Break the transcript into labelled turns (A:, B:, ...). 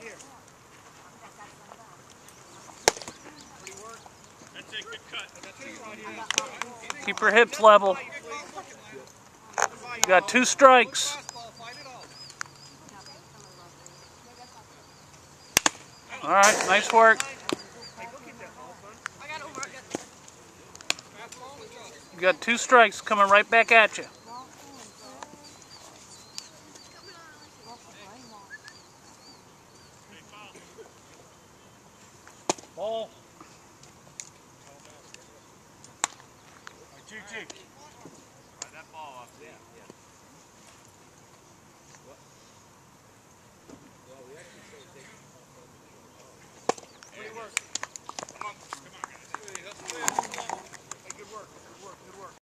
A: That's a good cut.
B: Keep your hips level. You got 2 strikes. All right, nice work. You got 2 strikes coming right back at you.
A: Ball. 2-2.
C: That ball off. Yeah.
A: Well, we actually started taking off.